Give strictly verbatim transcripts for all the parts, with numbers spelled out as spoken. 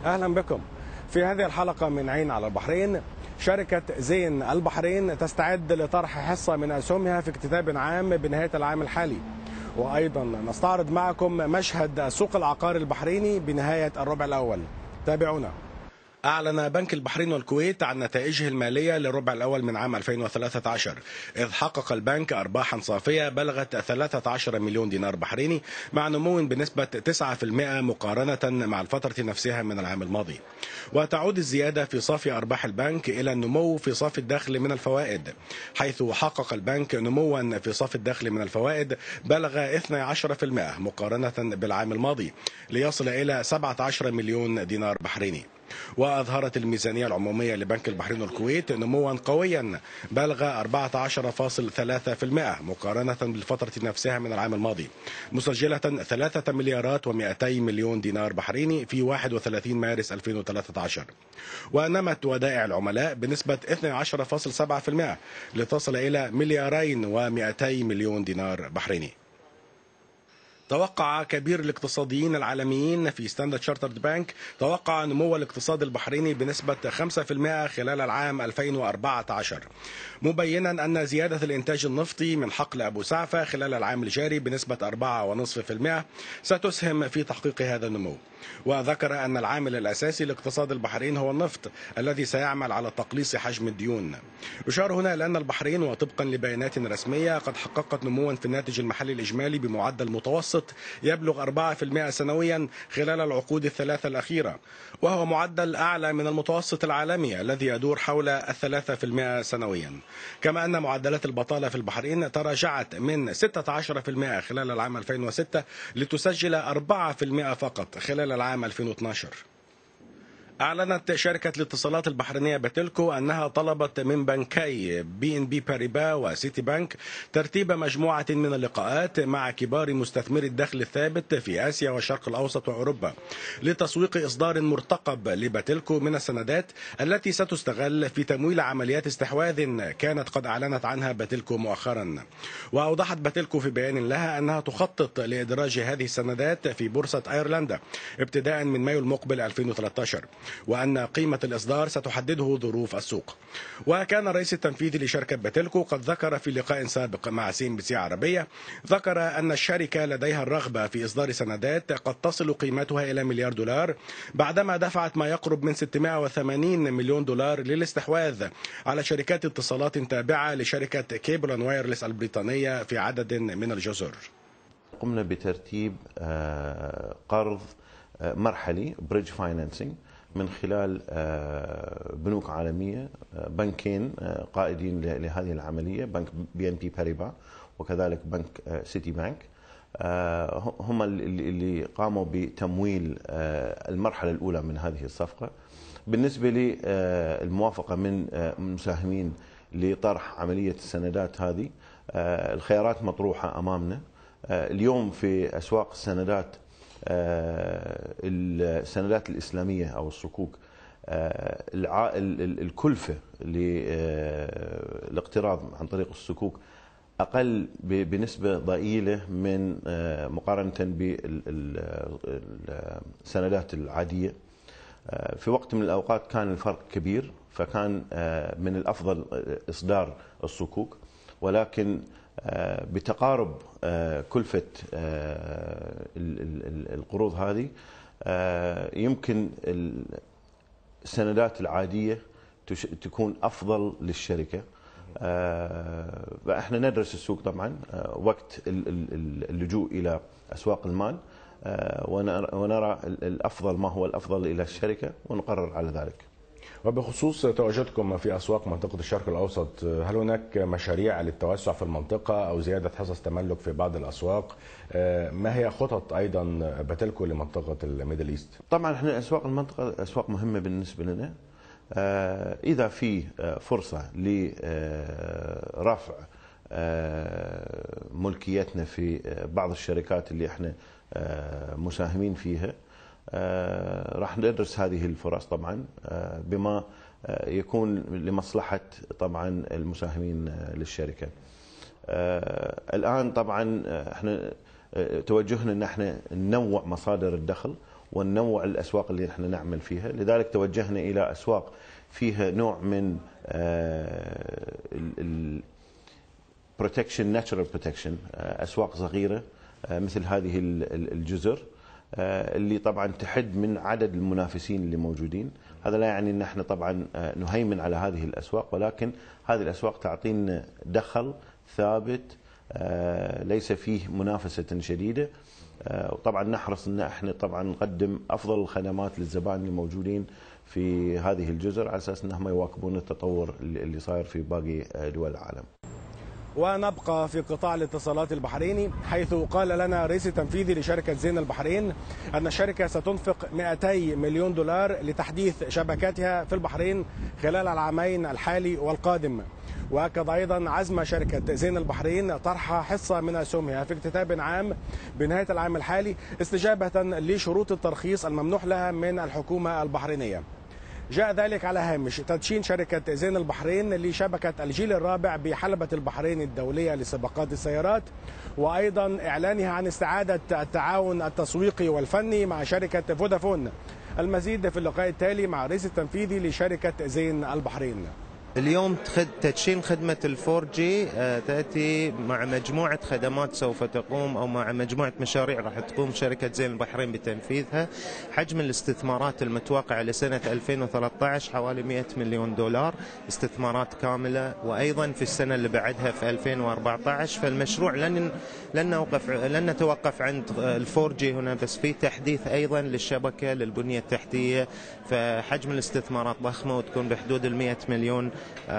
أهلا بكم. في هذه الحلقة من عين على البحرين، شركة زين البحرين تستعد لطرح حصة من أسهمها في اكتتاب عام بنهاية العام الحالي، وأيضا نستعرض معكم مشهد سوق العقار البحريني بنهاية الربع الأول. تابعونا. أعلن بنك البحرين والكويت عن نتائجه المالية للربع الأول من عام ألفين وثلاثة عشر، إذ حقق البنك أرباحا صافية بلغت ثلاثة عشر مليون دينار بحريني مع نمو بنسبة تسعة بالمئة مقارنة مع الفترة نفسها من العام الماضي. وتعود الزيادة في صافي أرباح البنك إلى النمو في صافي الدخل من الفوائد، حيث حقق البنك نموا في صافي الدخل من الفوائد بلغ اثني عشر بالمئة مقارنة بالعام الماضي، ليصل إلى سبعة عشر مليون دينار بحريني. وأظهرت الميزانية العمومية لبنك البحرين والكويت نموا قويا بلغ أربعة عشر فاصلة ثلاثة بالمئة مقارنة بالفترة نفسها من العام الماضي، مسجلة ثلاثة مليارات ومئتي مليون دينار بحريني في واحد وثلاثين مارس ألفين وثلاثة عشر. ونمت ودائع العملاء بنسبة اثني عشر فاصلة سبعة بالمئة لتصل إلى مليارين ومئتي مليون دينار بحريني. توقع كبير الاقتصاديين العالميين في ستاندرد شارترد بانك توقع نمو الاقتصاد البحريني بنسبة خمسة بالمئة خلال العام ألفين وأربعة عشر، مبينا أن زيادة الإنتاج النفطي من حقل أبو سعفة خلال العام الجاري بنسبة أربعة فاصلة خمسة بالمئة ستسهم في تحقيق هذا النمو. وذكر أن العامل الأساسي لاقتصاد البحرين هو النفط الذي سيعمل على تقليص حجم الديون. يشار هنا لأن البحرين وطبقا لبيانات رسمية قد حققت نموا في الناتج المحلي الإجمالي بمعدل متوسط يبلغ أربعة بالمئة سنويا خلال العقود الثلاثة الأخيرة، وهو معدل أعلى من المتوسط العالمي الذي يدور حول الثلاثة بالمئة سنويا. كما أن معدلات البطالة في البحرين تراجعت من ستة عشر بالمئة خلال العام ألفين وستة لتسجل أربعة بالمئة فقط خلال العام ألفين واثني عشر. أعلنت شركة الاتصالات البحرينية باتيلكو أنها طلبت من بنكي بي إن بي باريبا وسيتي بانك ترتيب مجموعة من اللقاءات مع كبار مستثمري الدخل الثابت في آسيا والشرق الأوسط وأوروبا لتسويق إصدار مرتقب لباتيلكو من السندات التي ستستغل في تمويل عمليات استحواذ كانت قد أعلنت عنها باتيلكو مؤخرا. وأوضحت باتيلكو في بيان لها أنها تخطط لإدراج هذه السندات في بورصة أيرلندا ابتداء من مايو المقبل ألفين وثلاثة عشر، وأن قيمة الإصدار ستحدده ظروف السوق. وكان الرئيس التنفيذي لشركة باتيلكو قد ذكر في لقاء سابق مع سي إم بي سي عربية، ذكر أن الشركة لديها الرغبة في إصدار سندات قد تصل قيمتها إلى مليار دولار بعدما دفعت ما يقرب من ستمائة وثمانين مليون دولار للاستحواذ على شركات اتصالات تابعة لشركة كيبل أند وايرلس البريطانية في عدد من الجزر. قمنا بترتيب قرض مرحلي بريدج فاينانسينج من خلال بنوك عالمية، بنكين قائدين لهذه العملية، بنك بي إن بي باريبا وكذلك بنك سيتي بانك، هم اللي قاموا بتمويل المرحلة الأولى من هذه الصفقة. بالنسبة للموافقة من المساهمين لطرح عملية السندات هذه، الخيارات مطروحة أمامنا اليوم في أسواق السندات. السندات الإسلامية أو الصكوك، الكلفة للاقتراض عن طريق الصكوك أقل بنسبة ضئيلة من مقارنة بالسندات العادية. في وقت من الأوقات كان الفرق كبير، فكان من الأفضل إصدار الصكوك، ولكن بتقارب كلفة القروض هذه يمكن السندات العادية تكون أفضل للشركة. فإحنا ندرس السوق طبعا وقت اللجوء إلى أسواق المال، ونرى الأفضل ما هو الأفضل إلى الشركة ونقرر على ذلك. وبخصوص تواجدكم في أسواق منطقة الشرق الأوسط، هل هناك مشاريع للتوسع في المنطقة أو زيادة حصص تملك في بعض الأسواق؟ ما هي خطط أيضا باتيلكو لمنطقة الميدل إيست؟ طبعا احنا أسواق المنطقة أسواق مهمة بالنسبة لنا. إذا في فرصة لرفع ملكيتنا في بعض الشركات اللي احنا مساهمين فيها، راح ندرس هذه الفرص طبعا بما يكون لمصلحة طبعا المساهمين للشركة. الآن طبعا احنا توجهنا ان احنا ننوع مصادر الدخل، وننوع الأسواق اللي احنا نعمل فيها. لذلك توجهنا إلى أسواق فيها نوع من البروتكشن، ناتشرال بروتكشن، أسواق صغيرة مثل هذه الجزر اللي طبعا تحد من عدد المنافسين اللي موجودين. هذا لا يعني ان احنا طبعا نهيمن على هذه الاسواق، ولكن هذه الاسواق تعطينا دخل ثابت ليس فيه منافسة شديدة، وطبعا نحرص ان احنا طبعا نقدم افضل الخدمات للزبائن الموجودين في هذه الجزر على اساس انهم يواكبون التطور اللي صاير في باقي دول العالم. ونبقى في قطاع الاتصالات البحريني، حيث قال لنا رئيس التنفيذي لشركة زين البحرين أن الشركة ستنفق مئتي مليون دولار لتحديث شبكاتها في البحرين خلال العامين الحالي والقادم. وأكد أيضا عزم شركة زين البحرين طرح حصة من أسهمها في اكتتاب عام بنهاية العام الحالي استجابة لشروط الترخيص الممنوح لها من الحكومة البحرينية. جاء ذلك على هامش تدشين شركة زين البحرين لشبكة الجيل الرابع بحلبة البحرين الدولية لسباقات السيارات، وأيضا إعلانها عن استعادة التعاون التسويقي والفني مع شركة فودافون. المزيد في اللقاء التالي مع الرئيس التنفيذي لشركة زين البحرين. اليوم تدشين خدمة الفور جي تأتي مع مجموعة خدمات سوف تقوم أو مع مجموعة مشاريع راح تقوم شركة زين البحرين بتنفيذها. حجم الاستثمارات المتوقعة لسنة ألفين وثلاثة عشر حوالي مئة مليون دولار استثمارات كاملة، وأيضا في السنة اللي بعدها في ألفين وأربعة عشر. فالمشروع لن لن نوقف لن نتوقف عند الفور جي هنا، بس في تحديث أيضا للشبكة للبنية التحتية. فحجم الاستثمارات ضخمة وتكون بحدود المئة مليون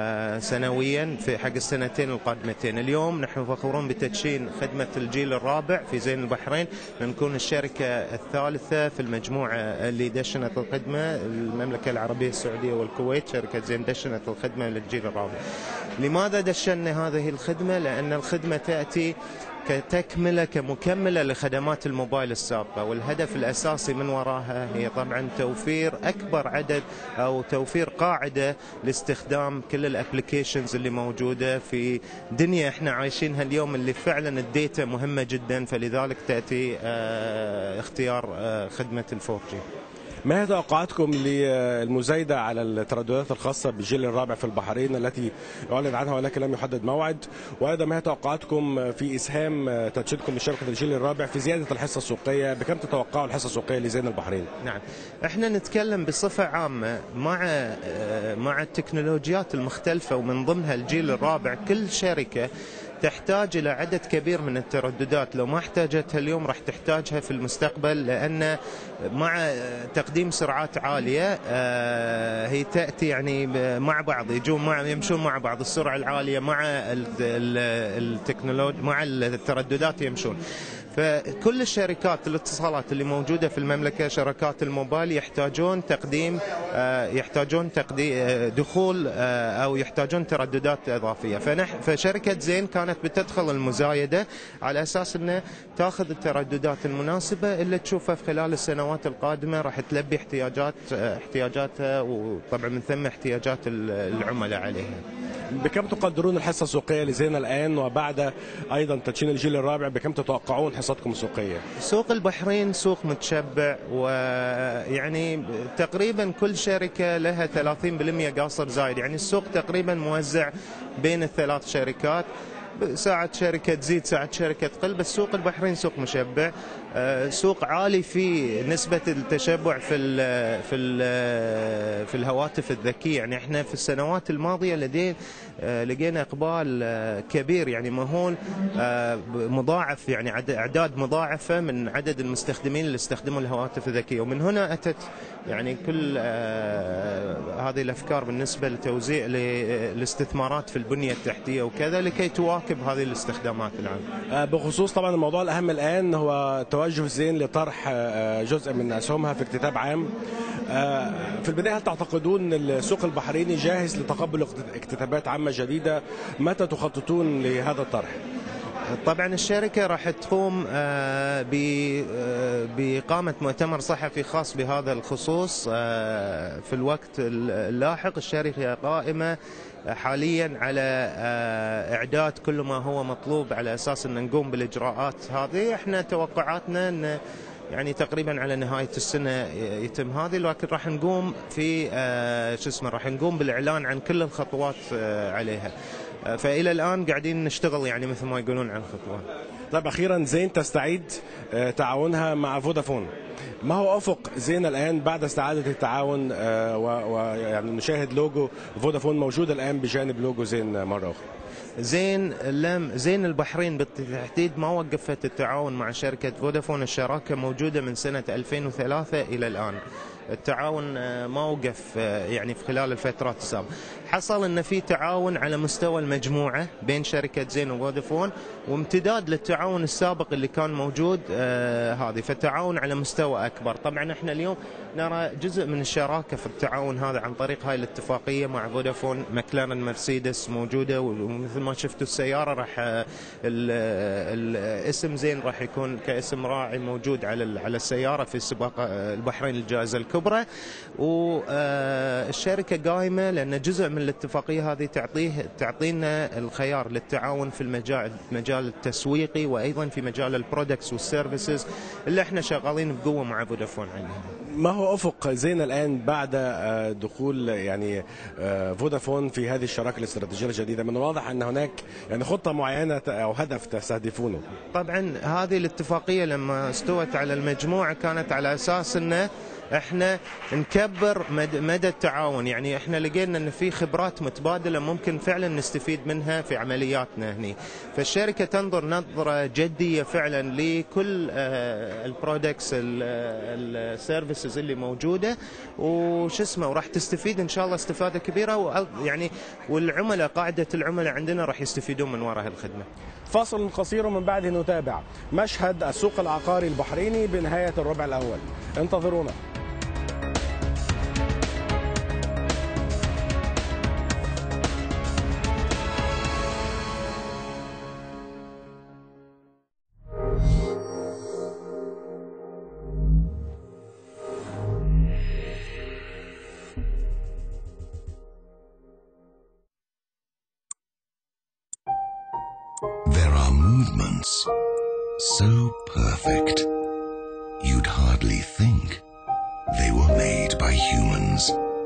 سنويا في حق السنتين القادمتين. اليوم نحن فخورون بتدشين خدمة الجيل الرابع في زين البحرين، نكون الشركة الثالثة في المجموعة اللي دشنت الخدمة. المملكة العربية السعودية والكويت شركة زين دشنت الخدمة للجيل الرابع. لماذا دشنا هذه الخدمة؟ لأن الخدمة تأتي كتكملة كمكملة لخدمات الموبايل السابقة، والهدف الأساسي من وراها هي طبعا توفير أكبر عدد أو توفير قاعدة لاستخدام كل الابليكيشنز اللي موجودة في دنيا احنا عايشينها اليوم اللي فعلا الديتا مهمة جدا. فلذلك تأتي اه اختيار اه خدمة الفور جي. ما هي توقعاتكم للمزايدة على الترددات الخاصة بالجيل الرابع في البحرين التي أعلن عنها ولكن لم يحدد موعد؟ وأيضا ما هي توقعاتكم في إسهام تدشينكم لشركة الجيل الرابع في زيادة الحصة السوقية؟ بكم تتوقعوا الحصة السوقية لزين البحرين؟ نعم، احنا نتكلم بصفة عامة مع مع التكنولوجيات المختلفة ومن ضمنها الجيل الرابع. كل شركة تحتاج إلى عدد كبير من الترددات، لو ما احتاجتها اليوم راح تحتاجها في المستقبل، لأن مع تقديم سرعات عالية هي تأتي يعني مع بعض، يجون مع يمشون مع بعض. السرعة العالية مع التكنولوجيا مع الترددات يمشون. فكل الشركات الاتصالات اللي موجودة في المملكة شركات الموبايل يحتاجون تقديم يحتاجون تقديم دخول أو يحتاجون ترددات إضافية. فشركة زين كانت بتدخل المزايدة على أساس أنه تأخذ الترددات المناسبة اللي تشوفها في خلال السنوات القادمة راح تلبي احتياجات احتياجاتها وطبعا من ثم احتياجات العملاء عليها. بكم تقدرون الحصة السوقية لزين الآن وبعد أيضا تدشين الجيل الرابع؟ بكم تتوقعون حصتكم السوقية؟ سوق البحرين سوق متشبع، ويعني تقريبا كل شركة لها ثلاثين بالمئة قاصر زايد، يعني السوق تقريبا موزع بين الثلاث شركات. ساعة شركة تزيد ساعة شركة تقل، بس سوق البحرين سوق مشبع، سوق عالي في نسبة التشبع في ال في ال في الهواتف الذكية. يعني احنا في السنوات الماضية لدينا لقينا اقبال كبير يعني مهول مضاعف، يعني اعداد مضاعفة من عدد المستخدمين اللي استخدموا الهواتف الذكية. ومن هنا اتت يعني كل هذه الافكار بالنسبة لتوزيع الاستثمارات في البنية التحتية وكذا لكي تواكب هذه الاستخدامات العامة. بخصوص طبعا الموضوع الأهم الآن هو توجه زين لطرح جزء من أسهمها في اكتتاب عام. في البداية هل تعتقدون السوق البحريني جاهز لتقبل اكتتابات عامة جديدة؟ متى تخططون لهذا الطرح؟ طبعا الشركة راح تقوم بإقامة مؤتمر صحفي خاص بهذا الخصوص في الوقت اللاحق. الشركة قائمة حاليا على إعداد كل ما هو مطلوب على أساس أن نقوم بالإجراءات هذه. احنا توقعاتنا أن يعني تقريبا على نهاية السنة يتم هذه، لكن راح نقوم في آه شو اسمه راح نقوم بالإعلان عن كل الخطوات آه عليها. آه فإلى الآن قاعدين نشتغل يعني مثل ما يقولون عن الخطوات. طيب أخيرا، زين تستعيد آه تعاونها مع فودافون، ما هو أفق زين الآن بعد استعادة التعاون ويعني نشاهد لوجو فودافون موجود الآن بجانب لوجو زين مرة أخرى؟ زين لم زين البحرين بالتحديد ما وقفت التعاون مع شركة فودافون، الشراكة موجودة من سنة ألفين وثلاثة إلى الآن، التعاون ما وقف يعني في خلال الفترات السابقة. حصل ان في تعاون على مستوى المجموعة بين شركة زين وفودافون، وامتداد للتعاون السابق اللي كان موجود آه هذه، فالتعاون على مستوى اكبر. طبعا احنا اليوم نرى جزء من الشراكة في التعاون هذا عن طريق هاي الاتفاقية مع فودافون. ماكلارن مرسيدس موجودة، ومثل ما شفتوا السيارة راح الاسم زين راح يكون كاسم راعي موجود على على السيارة في سباق البحرين الجائزة الكبرى. والشركة قائمة لأن جزء من الاتفاقية هذه تعطيه تعطينا الخيار للتعاون في المجال المجال التسويقي، وأيضا في مجال البرودكتس والسيرفيسز اللي احنا شغالين بقوة مع فودافون عليها. ما هو أفق زين الآن بعد دخول يعني فودافون في هذه الشراكة الاستراتيجية الجديدة؟ من الواضح أن هناك يعني خطة معينة أو هدف تستهدفونه. طبعا هذه الاتفاقية لما استوت على المجموعة كانت على أساس أنه احنا نكبر مدى التعاون، يعني احنا لقينا ان في خبرات متبادله ممكن فعلا نستفيد منها في عملياتنا هنا. فالشركه تنظر نظره جديه فعلا لكل البرودكتس السيرفيسز اللي موجوده وش اسمه، وراح تستفيد ان شاء الله استفاده كبيره، يعني والعملاء قاعده العملاء عندنا راح يستفيدون من وراء هالخدمه. فاصل قصير ومن بعده نتابع مشهد السوق العقاري البحريني بنهايه الربع الاول، انتظرونا. There are movements so perfect, you'd hardly think they were made by humans.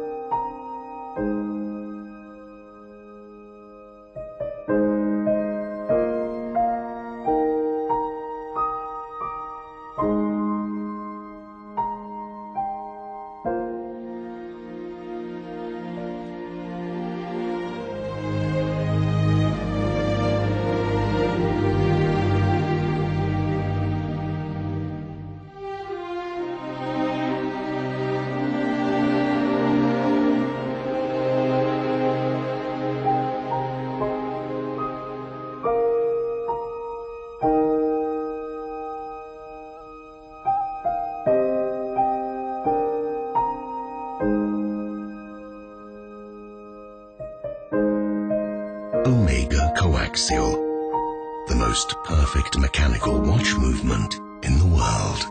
Omega Coaxial, the most perfect mechanical watch movement in the world.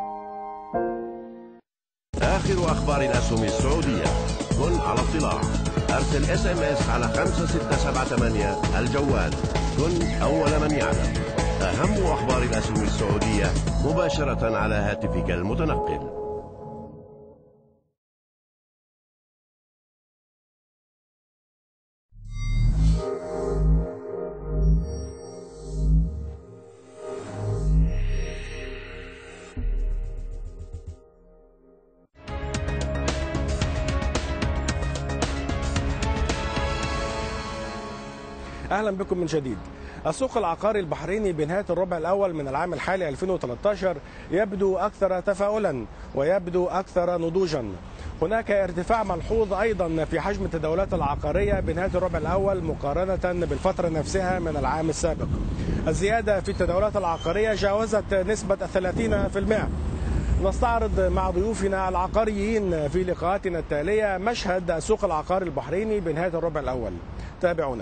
آخر أخبار الأسهم السعودية، كن على اطلاع. أرسل اس ام اس على خمسة ستة سبعة ثمانية الجوال، كن أول من يعلم. أهم أخبار الأسهم السعودية مباشرة على هاتفك المتنقل. أهلا بكم من جديد. السوق العقاري البحريني بنهاية الربع الأول من العام الحالي ألفين وثلاثة عشر يبدو أكثر تفاؤلا ويبدو أكثر نضوجا. هناك ارتفاع ملحوظ أيضا في حجم التداولات العقارية بنهاية الربع الأول مقارنة بالفترة نفسها من العام السابق. الزيادة في التداولات العقارية جاوزت نسبة ثلاثين بالمئة. نستعرض مع ضيوفنا العقاريين في لقاءاتنا التالية مشهد السوق العقاري البحريني بنهاية الربع الأول. تابعونا.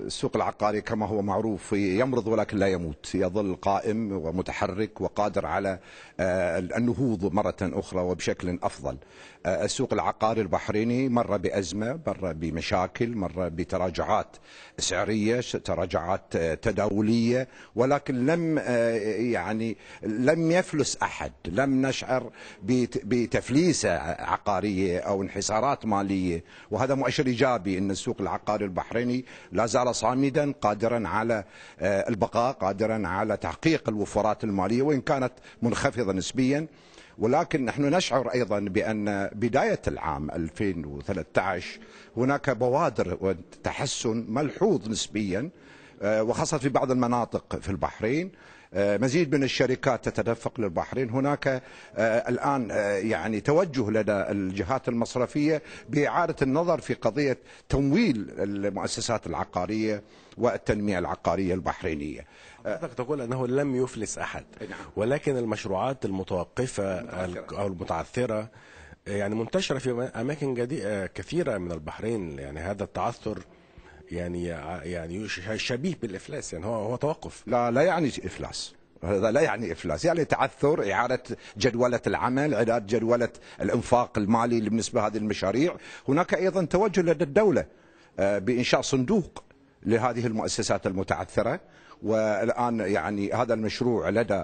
السوق العقاري كما هو معروف يمرض ولكن لا يموت، يظل قائم ومتحرك وقادر على النهوض مرة أخرى وبشكل أفضل. السوق العقاري البحريني مر بأزمة، مر بمشاكل، مر بتراجعات سعرية، تراجعات تداولية، ولكن لم يعني لم يفلس أحد، لم نشعر بتفليسة عقارية أو انحسارات مالية، وهذا مؤشر إيجابي أن السوق العقاري البحريني لا زال صامدا قادرا على البقاء، قادرا على تحقيق الوفرات المالية وإن كانت منخفضة نسبيا. ولكن نحن نشعر أيضا بأن بداية العام ألفين وثلاثة عشر هناك بوادر وتحسن ملحوظ نسبيا، وخاصة في بعض المناطق في البحرين. مزيد من الشركات تتدفق للبحرين. هناك الآن يعني توجه لدى الجهات المصرفية بإعادة النظر في قضية تمويل المؤسسات العقارية والتنمية العقارية البحرينية. حضرتك تقول أنه لم يفلس أحد، ولكن المشروعات المتوقفة أو المتعثرة يعني منتشرة في أماكن كثيرة من البحرين. يعني هذا التعثر يعني يعني شبيه بالإفلاس، يعني هو هو توقف. لا لا يعني إفلاس، هذا لا يعني إفلاس، يعني تعثر، إعادة جدولة العمل، إعادة جدولة الإنفاق المالي بالنسبة لهذه المشاريع. هناك أيضا توجه لدى الدولة بإنشاء صندوق لهذه المؤسسات المتعثرة، والآن يعني هذا المشروع لدى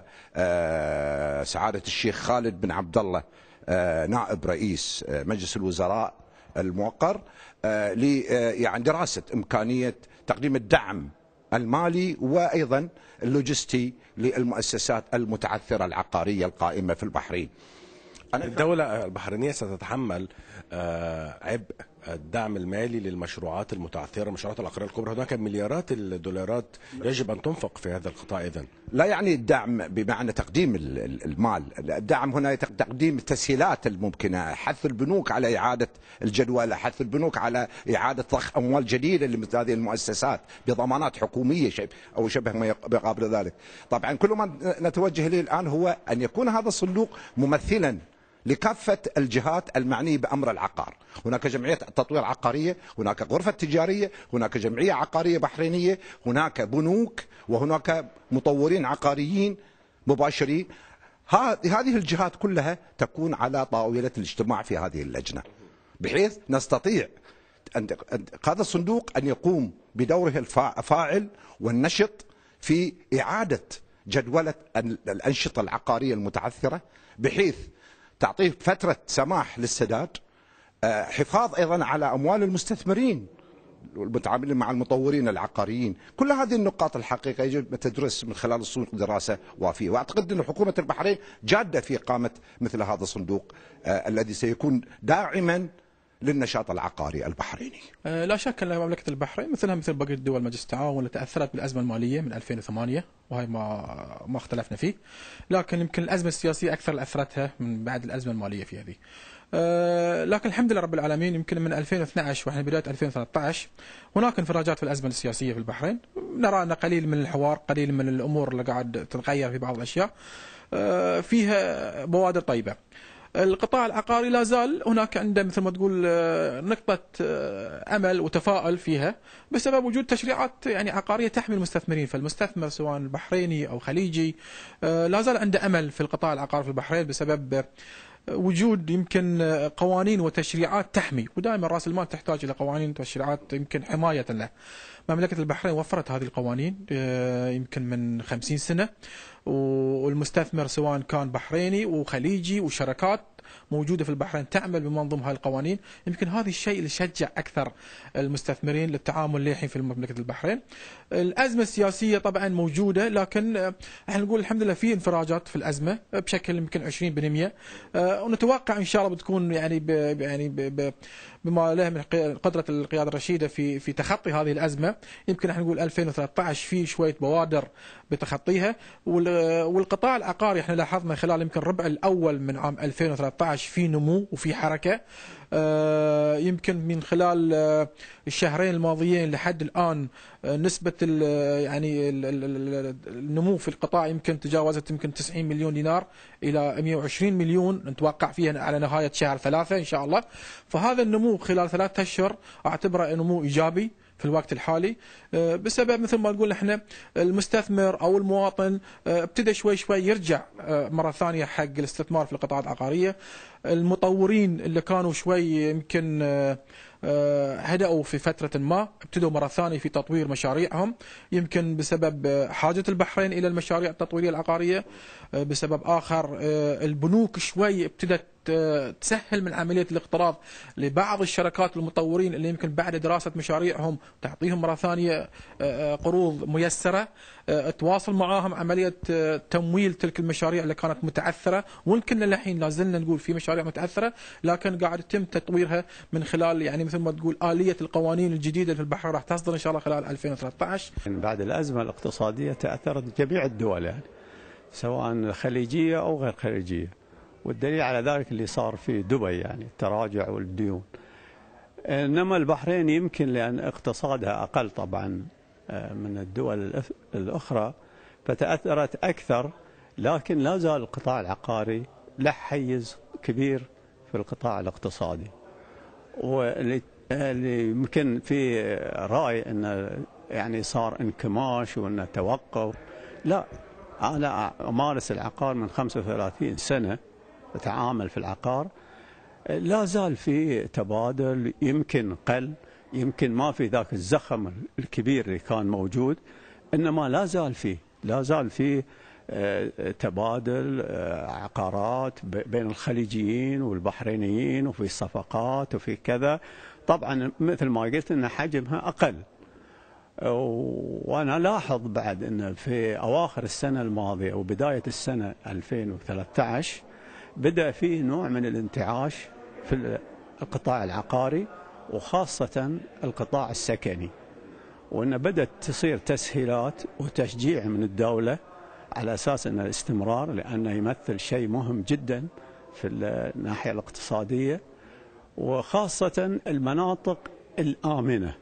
سعادة الشيخ خالد بن عبد الله نائب رئيس مجلس الوزراء الموقر ل يعني دراسة إمكانية تقديم الدعم المالي وأيضا اللوجستي للمؤسسات المتعثرة العقارية القائمة في البحرين. الدولة البحرينية ستتحمل عبء الدعم المالي للمشروعات المتعثرة، المشروعات العقارية الكبرى. هناك مليارات الدولارات يجب أن تنفق في هذا القطاع. إذن لا يعني الدعم بمعنى تقديم المال، الدعم هنا تقديم التسهيلات الممكنة، حث البنوك على إعادة الجدولة، حث البنوك على إعادة ضخ أموال جديدة لمثل هذه المؤسسات بضمانات حكومية أو شبه ما يقابل ذلك. طبعا كل ما نتوجه إليه الآن هو أن يكون هذا الصندوق ممثلا لكافة الجهات المعنية بأمر العقار. هناك جمعية تطوير عقارية، هناك غرفة تجارية، هناك جمعية عقارية بحرينية، هناك بنوك، وهناك مطورين عقاريين مباشرين. هذه الجهات كلها تكون على طاولة الاجتماع في هذه اللجنة، بحيث نستطيع هذا الصندوق أن يقوم بدوره الفاعل والنشط في إعادة جدولة الأنشطة العقارية المتعثرة، بحيث تعطيه فترة سماح للسداد، حفاظ أيضا على أموال المستثمرين والمتعاملين مع المطورين العقاريين. كل هذه النقاط الحقيقة يجب تدرس من خلال الصندوق دراسة وافية، وأعتقد أن حكومة البحرين جادة في إقامة مثل هذا الصندوق الذي سيكون داعما للنشاط العقاري البحريني. لا شك أن مملكة البحرين مثلها مثل باقي الدول مجلس التعاون اللي تأثرت بالأزمة المالية من ألفين وثمانية، وهي ما ما اختلفنا فيه، لكن يمكن الأزمة السياسية أكثر اللي أثرتها من بعد الأزمة المالية في هذه. لكن الحمد لله رب العالمين، يمكن من ألفين واثني عشر واحنا بداية ألفين وثلاثة عشر هناك انفراجات في الأزمة السياسية في البحرين، نرى أن قليل من الحوار، قليل من الأمور اللي قاعد تتغير في بعض الأشياء، فيها بوادر طيبة. القطاع العقاري لا زال هناك عنده مثل ما تقول نقطة أمل وتفاؤل فيها بسبب وجود تشريعات يعني عقارية تحمي المستثمرين، فالمستثمر سواء البحريني أو خليجي لا زال عنده أمل في القطاع العقاري في البحرين بسبب وجود يمكن قوانين وتشريعات تحمي، ودائما رأس المال تحتاج إلى قوانين وتشريعات يمكن حماية له. مملكة البحرين وفرت هذه القوانين يمكن من خمسين سنة، والمستثمر سواء كان بحريني وخليجي وشركات موجودة في البحرين تعمل بمنظوم هذه القوانين. يمكن هذا الشيء اللي شجع أكثر المستثمرين للتعامل للحين في مملكة البحرين. الأزمة السياسية طبعا موجودة، لكن احنا نقول الحمد لله في انفراجات في الأزمة بشكل يمكن عشرين بالمئة، ونتوقع إن شاء الله بتكون يعني ب يعني ب بما له من قدرة القيادة الرشيدة في في تخطي هذه الأزمة. يمكن احنا نقول ألفين وثلاثة عشر في شوية بوادر بتخطيها، والقطاع العقاري احنا لاحظنا خلال يمكن الربع الأول من عام ألفين وثلاثة عشر في نمو وفي حركة. يمكن من خلال الشهرين الماضيين لحد الآن نسبة ال يعني النمو في القطاع يمكن تجاوزت يمكن تسعين مليون دينار إلى مئة وعشرين مليون، نتوقع فيها على نهاية شهر ثلاثة إن شاء الله. فهذا النمو خلال ثلاثة أشهر أعتبره نمو إيجابي في الوقت الحالي، بسبب مثل ما نقول احنا المستثمر او المواطن ابتدى شوي شوي يرجع مره ثانيه حق الاستثمار في القطاعات العقاريه. المطورين اللي كانوا شوي يمكن هدأوا في فترة ما ابتدوا مرة ثانية في تطوير مشاريعهم، يمكن بسبب حاجة البحرين إلى المشاريع التطويرية العقارية. بسبب آخر البنوك شوي ابتدت تسهل من عملية الاقتراض لبعض الشركات المطورين اللي يمكن بعد دراسة مشاريعهم تعطيهم مرة ثانية قروض ميسرة، تواصل معاهم عملية تمويل تلك المشاريع اللي كانت متعثرة. ويمكن للحين لازلنا نقول في مشاريع متعثرة لكن قاعد يتم تطويرها من خلال يعني مثل ما تقول آلية القوانين الجديدة في البحر راح تصدر إن شاء الله خلال ألفين وثلاثة عشر. بعد الأزمة الاقتصادية تأثرت جميع الدول يعني سواء خليجية أو غير خليجية، والدليل على ذلك اللي صار في دبي يعني التراجع والديون. إنما البحرين يمكن لأن اقتصادها أقل طبعا من الدول الأخرى فتأثرت أكثر، لكن لا زال القطاع العقاري له حيز كبير في القطاع الاقتصادي. واللي يمكن في رأي أن يعني صار انكماش وأن توقف، لا، أنا أمارس العقار من خمسة وثلاثين سنة أتعامل في العقار، لا زال في تبادل، يمكن قل، يمكن ما في ذاك الزخم الكبير اللي كان موجود، إنما لا زال فيه لا زال فيه تبادل عقارات بين الخليجيين والبحرينيين، وفي صفقات وفي كذا. طبعا مثل ما قلت أن حجمها أقل، وأنا لاحظ بعد أن في أواخر السنة الماضية وبداية السنة ألفين وثلاثة عشر بدأ فيه نوع من الانتعاش في القطاع العقاري وخاصة القطاع السكني، وأن بدأت تصير تسهيلات وتشجيع من الدولة على أساس أن الاستمرار، لأنه يمثل شيء مهم جدا في الناحية الاقتصادية وخاصة المناطق الآمنة.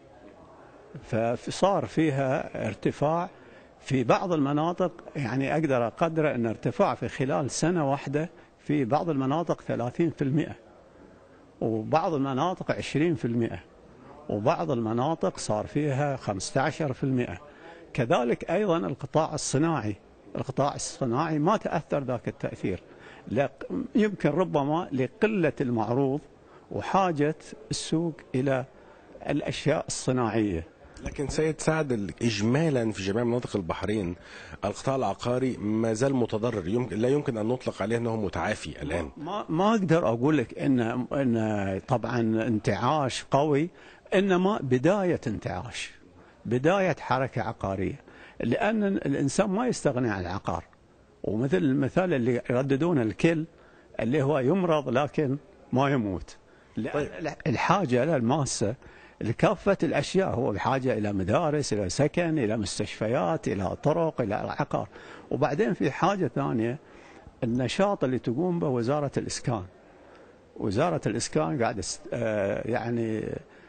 فصار فيها ارتفاع في بعض المناطق، يعني أقدر أقدر أن ارتفاع في خلال سنة واحدة في بعض المناطق ثلاثين بالمئة، وبعض المناطق عشرين بالمئة، وبعض المناطق صار فيها خمسة عشر بالمئة. كذلك أيضا القطاع الصناعي القطاع الصناعي ما تأثر ذاك التأثير، يمكن ربما لقلة المعروض وحاجة السوق إلى الأشياء الصناعية. لكن سيد سعد، إجمالا في جميع مناطق البحرين القطاع العقاري ما زال متضرر، يمكن لا يمكن أن نطلق عليه أنه متعافي الآن. ما, ما أقدر أقول لك إن, إن طبعا انتعاش قوي، إنما بداية انتعاش، بداية حركة عقارية، لأن الإنسان ما يستغني عن العقار. ومثل المثال اللي يرددونه الكل اللي هو يمرض لكن ما يموت، لأن الحاجة للماسة لكافة الأشياء، هو بحاجة إلى مدارس، إلى سكن، إلى مستشفيات، إلى طرق، إلى عقار. وبعدين في حاجة ثانية، النشاط اللي تقوم به وزارة الإسكان. وزارة الإسكان قاعدة يعني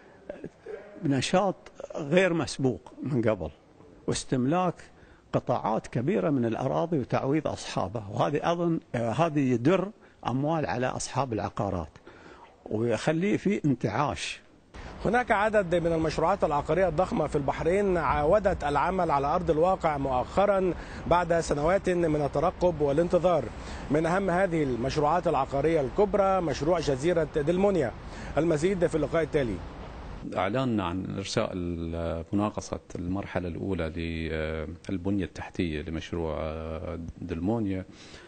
نشاط غير مسبوق من قبل، واستملاك قطاعات كبيرة من الأراضي وتعويض أصحابها، وهذه أظن هذه يدر أموال على أصحاب العقارات ويخليه في انتعاش. هناك عدد من المشروعات العقارية الضخمة في البحرين عاودت العمل على أرض الواقع مؤخرا بعد سنوات من الترقب والانتظار. من أهم هذه المشروعات العقارية الكبرى مشروع جزيرة دلمونيا. المزيد في اللقاء التالي. أعلنا عن إرساء مناقصة المرحلة الأولى للبنية التحتية لمشروع دلمونيا،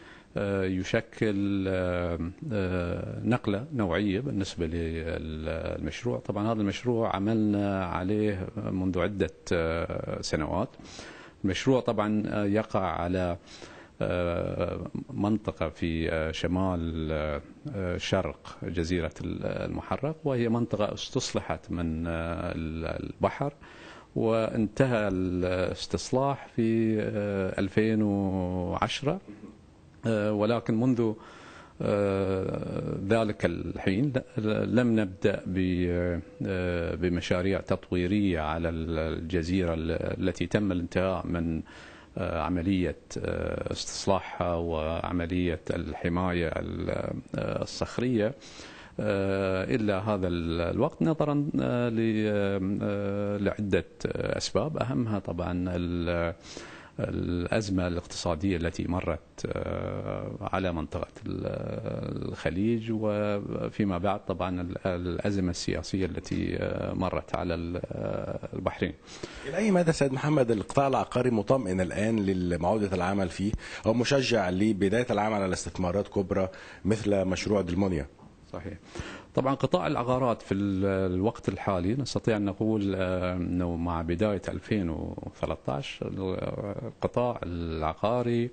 يشكل نقلة نوعية بالنسبة للمشروع. طبعا هذا المشروع عملنا عليه منذ عدة سنوات. المشروع طبعا يقع على منطقة في شمال شرق جزيرة المحرق، وهي منطقة استصلحت من البحر، وانتهى الاستصلاح في ألفين وعشرة، ولكن منذ ذلك الحين لم نبدأ بمشاريع تطويرية على الجزيرة التي تم الانتهاء من عملية استصلاحها وعملية الحماية الصخرية. إلا هذا الوقت نظرا لعدة أسباب، أهمها طبعا الأزمة الاقتصادية التي مرت على منطقة الخليج، وفيما بعد طبعا الأزمة السياسية التي مرت على البحرين. إلى أي مدى سيد محمد القطاع العقاري مطمئن الآن لمعودة العمل فيه أو مشجع لبداية العمل على استثمارات كبرى مثل مشروع دلمونيا؟ صحيح. طبعا قطاع العقارات في الوقت الحالي نستطيع أن نقول أنه مع بداية ألفين وثلاثة عشر القطاع العقاري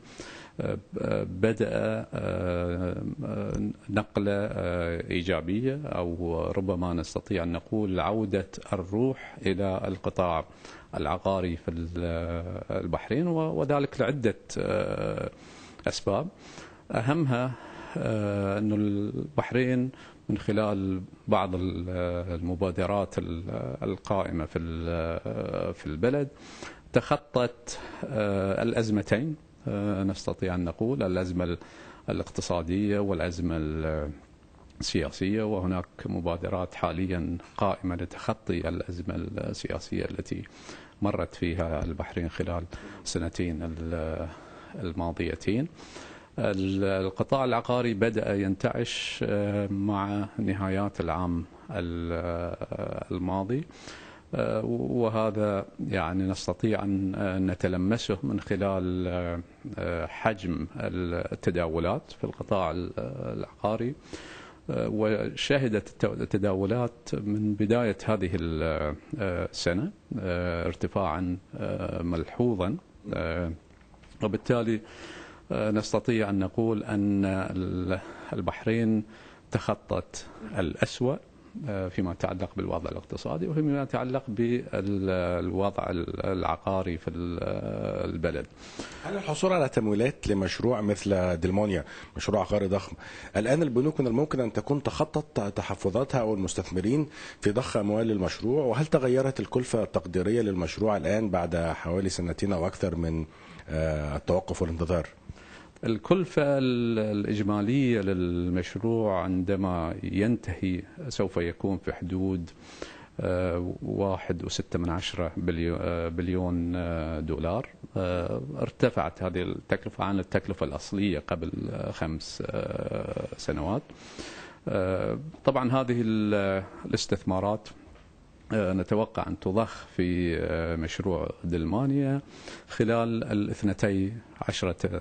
بدأ نقلة إيجابية، أو ربما نستطيع أن نقول عودة الروح إلى القطاع العقاري في البحرين، وذلك لعدة أسباب، أهمها أن البحرين من خلال بعض المبادرات القائمة في في البلد تخطت الأزمتين، نستطيع أن نقول الأزمة الاقتصادية والأزمة السياسية، وهناك مبادرات حاليا قائمة لتخطي الأزمة السياسية التي مرت فيها البحرين خلال سنتين الماضيتين. القطاع العقاري بدأ ينتعش مع نهايات العام الماضي، وهذا يعني نستطيع أن نتلمسه من خلال حجم التداولات في القطاع العقاري، وشهدت التداولات من بداية هذه السنة ارتفاعا ملحوظا، وبالتالي نستطيع أن نقول أن البحرين تخطت الأسوأ فيما يتعلق بالوضع الاقتصادي وفيما يتعلق بالوضع العقاري في البلد. هل الحصول على تمويلات لمشروع مثل دلمونيا مشروع عقاري ضخم الآن البنوك من الممكن أن تكون تخطت تحفظاتها أو المستثمرين في ضخ أموال للمشروع؟ وهل تغيرت الكلفة التقديرية للمشروع الآن بعد حوالي سنتين أو أكثر من التوقف والانتظار؟ الكلفة الإجمالية للمشروع عندما ينتهي سوف يكون في حدود واحد وستة من عشرة بليون دولار. ارتفعت هذه التكلفة عن التكلفة الأصلية قبل خمس سنوات. طبعا هذه الاستثمارات نتوقع أن تضخ في مشروع دلمونيا خلال الاثنتي عشرة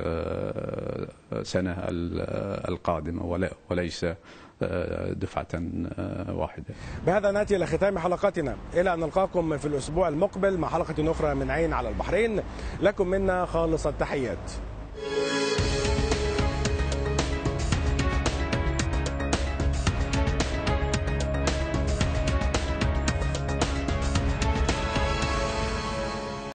سنة القادمة وليس دفعة واحدة. بهذا نأتي إلى ختام حلقتنا، إلى أن نلقاكم في الأسبوع المقبل مع حلقة أخرى من عين على البحرين. لكم منا خالص التحيات.